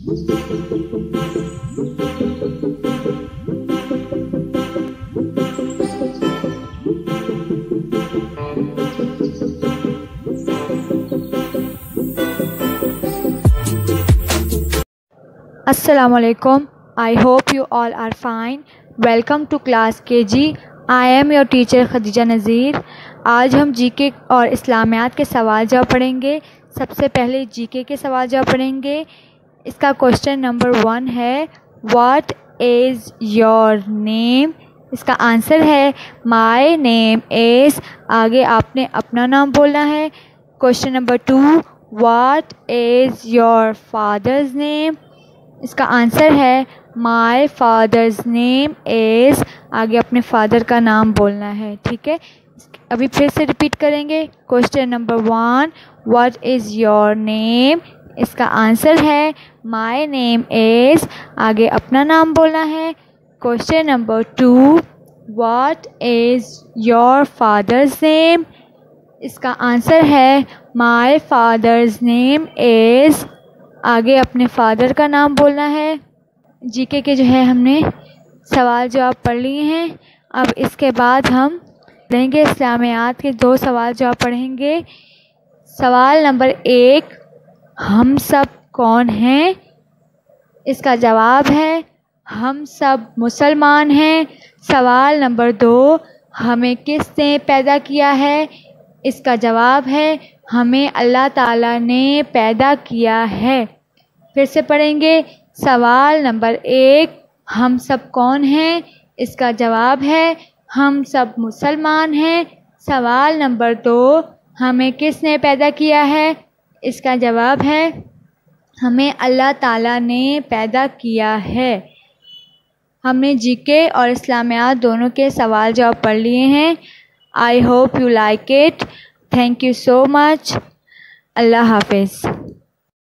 Assalamualaikum. I hope you all are fine. Welcome to class KG. I am your teacher Khadija नज़ीर. आज हम GK और इस्लामियात के सवाल जवाब पढ़ेंगे. सबसे पहले जीके के सवाल जवाब पढ़ेंगे. इसका क्वेश्चन नंबर 1 है, व्हाट इज़ योर नेम. इसका आंसर है माय नेम इज़. आगे आपने अपना नाम बोलना है. Question number 2, what is your father's name. इसका आंसर है माय फादर्स नेम इज़. आगे अपने फादर का नाम बोलना है. ठीक है, अभी फिर से रिपीट करेंगे. Question number 1, what is your name. इसका आंसर है माय नेम इज़. आगे अपना नाम बोलना है. Question number 2, what is your father's name. इसका आंसर है माय फादर्स नेम इज़. आगे अपने फादर का नाम बोलना है. जीके के जो है हमने सवाल जवाब पढ़ लिए हैं. अब इसके बाद हम पढ़ेंगे इस्लामियात के 2 सवाल जवाब पढ़ेंगे. सवाल नंबर 1, हम सब कौन हैं. इसका जवाब है हम सब मुसलमान हैं. सवाल नंबर 2, हमें किसने पैदा किया है. इसका जवाब है हमें अल्लाह ताला ने पैदा किया है. फिर से पढ़ेंगे. सवाल नंबर 1, हम सब कौन हैं. इसका जवाब है हम सब मुसलमान हैं. सवाल नंबर 2, हमें किसने पैदा किया है. इसका जवाब है हमें अल्लाह ताला ने पैदा किया है. हमने जीके और इस्लामियात दोनों के सवाल जवाब पढ़ लिए हैं. I hope you like it. Thank you so much. अल्लाह हाफिज़.